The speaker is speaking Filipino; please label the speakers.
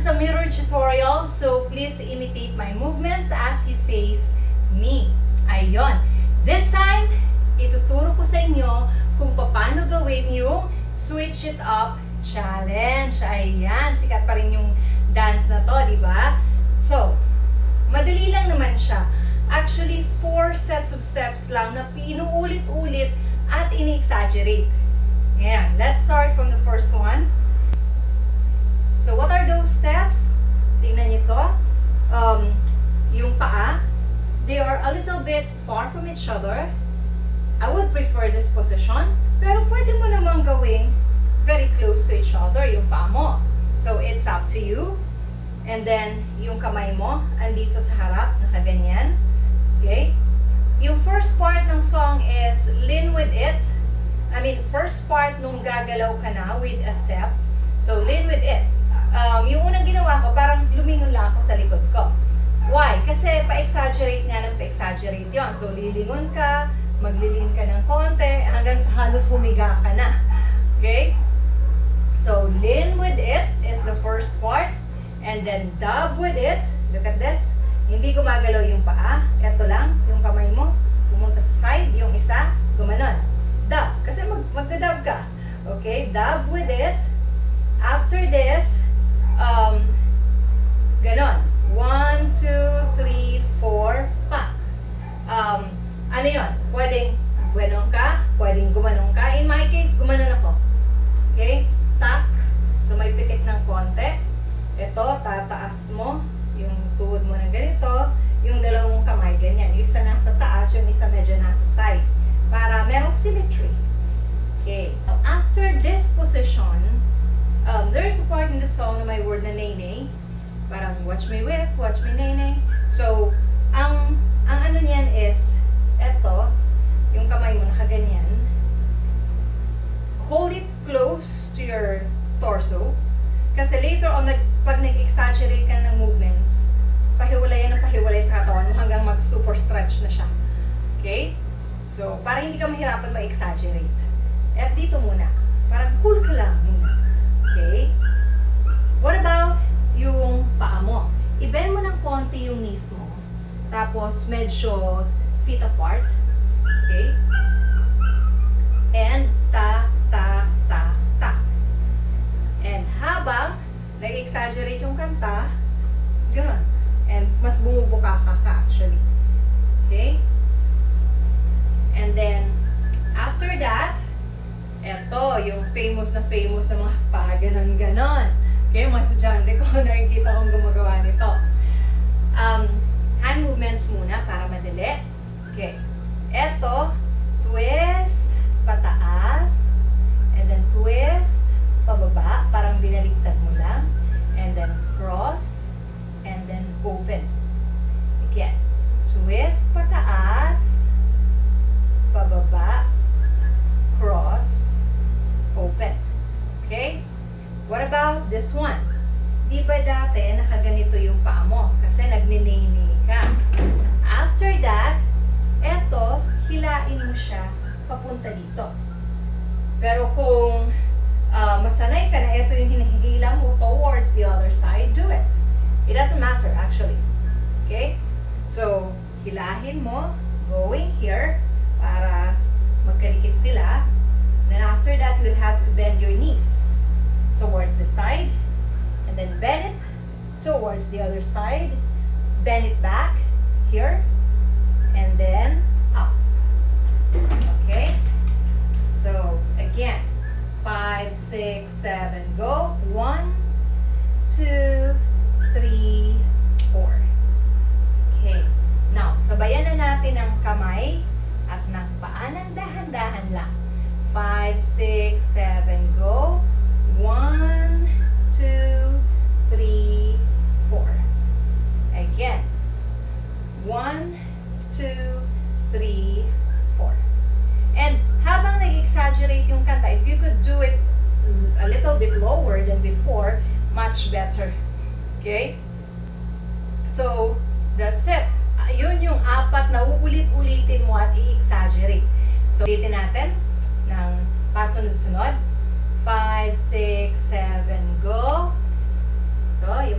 Speaker 1: a mirror tutorial, so please imitate my movements as you face me. Ayun. This time, ituturo ko sa inyo kung paano gawin yung switch it up challenge. Ayan, sikat pa rin yung dance na to, di ba? So, madali lang naman siya. Actually, 4 sets of steps lang na inuulit-ulit at ini-exaggerate. Ayan, let's start from the first one. So, what are those steps? Tingnan nyo to. Yung paa, they are a little bit far from each other. I would prefer this position, pero pwede mo namang gawing very close to each other, yung paa mo. So, it's up to you. And then, yung kamay mo, andito sa harap, nakaganyan. Okay? Yung first part ng song is lean with it. I mean, first part nung gagalaw ka na with a step. So, lean with it. Yung unang ginawa ko, parang lumingon lang ako sa likod ko. Why? Kasi pa-exaggerate nga ng pa-exaggerate yun. So, lilingon ka, maglilin ka ng konti, hanggang sa halos humiga ka na. Okay? So, lean with it is the first part. And then, dab with it. Look at this. Hindi gumagalaw yung paa. Ito lang, yung kamay mo. Pumunta sa side. Yung isa, gumanon. Dab. Kasi magdadab ka. Okay? Dab with it. After this, ganon. 1, 2, 3, 4, pak. Ano yun? Pwedeng gumanon ka, pwedeng gumanon ka. In my case, gumanon ako. Okay? Tak. So, may pitik ng konti. Ito, tataas mo. Yung tuhod mo na ganito. Yung dalawang kamay, ganyan. Yung isa nasa taas, yung isa medyo nasa side. Para merong symmetry. Okay. Now, after this position, there's a part in the song na may word na nay-nay. Parang, watch me whip, watch me nay-nay. So, ang ano niyan is, eto, yung kamay mo nakaganyan. Hold it close to your torso. Kasi later on, pag nag-exaggerate ka ng movements, pahiwalay ng pahiwalay sa katawan mo hanggang mag-super stretch na siya. Okay? So, para hindi ka mahirapan mag-exaggerate. At dito muna. Parang cool ka lang muna. Okay? What about yung paa mo? I-bend mo ng konti yung knees mo. Tapos, medyo feet apart. Okay? And, ta, ta, ta, ta. And habang nag-exaggerate yung kanta, gano'n. And mas bumubuka ka actually. Okay? And then, after that, eto, yung famous na mga pa, ganon-ganon. Okay, mga estudyante ko, nakikita kong gumagawa nito. Hand movements muna para madali. Okay. Eto, twist, pataas, and then twist, pababa, parang binaliktad mo lang. And then cross, and then open. Again. Twist, pataas, pababa, cross, open. Okay? What about this one? Di ba dati nakaganito yung paa mo? Kasi nagninini ka. After that, eto, hilain mo siya papunta dito. Pero kung masanay ka na ito yung hinihila mo towards the other side, do it. It doesn't matter actually. Okay? So, hilahin mo, going here, para magkarikit sila. Then after that, you will have to bend your knees towards the side. And then bend it towards the other side. Bend it back here. And then up. Okay? So, again. 5, 6, 7, go. 1, 2, 3, 4. Okay. Now, sabayan na natin ang kamay at ng paa ng dahan-dahan lang. 5, 6, 7, go. 1, 2, 3, 4. Again. 1, 2, 3, 4. And habang nag-exaggerate yung kanta, if you could do it a little bit lower than before, much better. Okay? So, that's it. Yun yung 4 na uulit-ulitin mo at i-exaggerate. So, ulitin natin ng pasunod-sunod. 5, 6, 7, go. Ito,